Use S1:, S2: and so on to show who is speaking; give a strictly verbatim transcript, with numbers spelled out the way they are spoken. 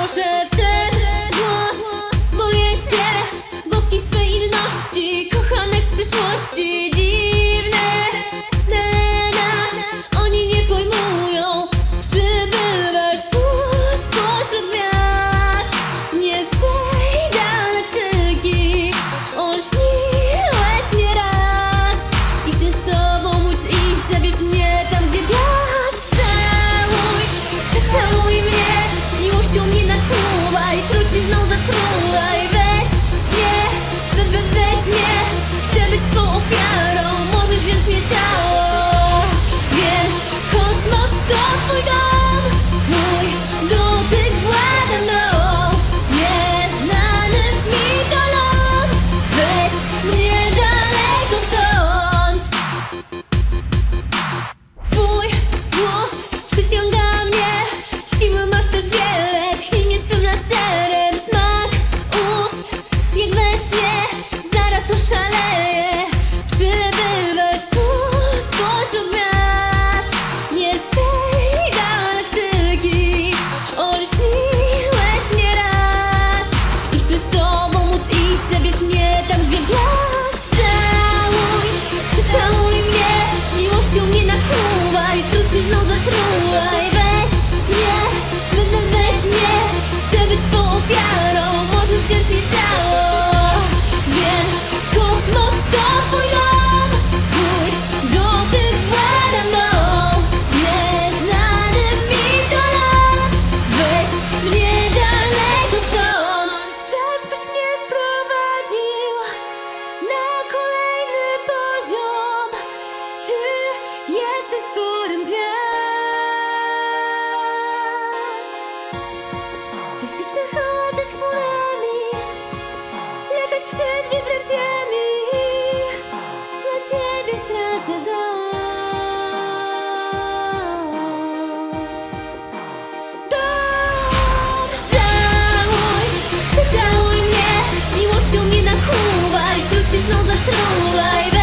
S1: wierzę w ten głos. Boję się boskiej swej inności, kochanek z przyszłości. Dziwne, na, na, oni nie pojmują. Przybywasz tu spośród gwiazd, nie z tej galaktyki. Olśniłeś mnie raz i chcę z tobą móc iść. Zabierz mnie tam, gdzie blask. Całuj, zacałuj mnie, miłością mnie nakłuwaj, trucizną zatrulaj. Weź mnie, we, we, weź mnie, chcę być twą ofiarą. Możesz wziąć mnie całą. Wiem, kosmos to twój dom, twój dotyk włada mną. Nieznany mi to ląd, weź mnie daleko stąd. Twój głos przyciąga mnie, siły masz też wiele, tchnij mnie swym laserem. Smak ust, jak we śnie, zaraz oszaleję. Przybywasz tu spośród gwiazd, nie z tej galaktyki. Olśniłeś mnie raz i chcę z tobą móc iść. Zabierz mnie tam, gdzie blask. Całuj, całuj mnie, miłością mnie nakłuwaj, trucizną zatrulaj. Weź mnie, we, we, weź mnie, chcę być twą ofiarą. Możesz wziąć mnie całą. Wiem, kosmos to twój dom, twój dotyk włada mną. Nieznany mi to ląd, weź mnie daleko stąd. Czas byś mnie wprowadził na kolejny poziom. Ty jesteś stworem gwiazd. Chcesz się przechadzać chmurami, latać przed wibracjami. Dla ciebie stracę dom. Dom. Całuj, zacałuj mnie, miłością mnie nakłuwaj, trucizną zatrulaj.